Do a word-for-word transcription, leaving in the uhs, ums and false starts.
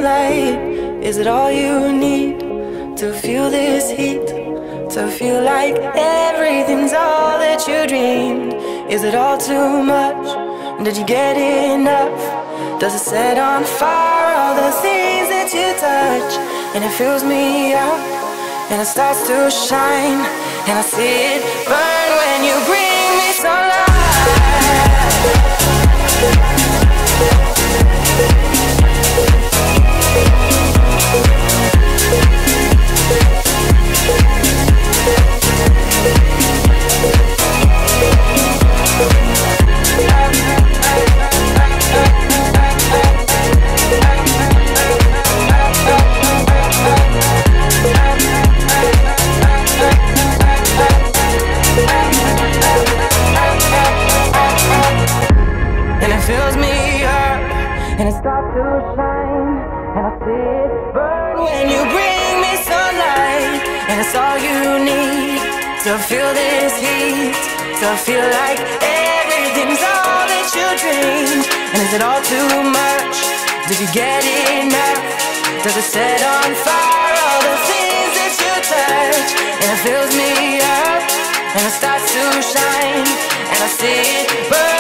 sunlight? Is it all you need to feel this heat? To feel like everything's all that you dreamed? Is it all too much? Did you get enough? Does it set on fire all the things that you touch? And it fills me up, and it starts to shine, and I see it burn when you bring me sunlight. Fills me up, and it starts to shine, and I see it burn when you bring me sunlight. And it's all you need to feel this heat, to feel like everything's all that you dreamed. And is it all too much? Did you get enough? Does it set on fire all the things that you touch? And it fills me up, and it starts to shine, and I see it burn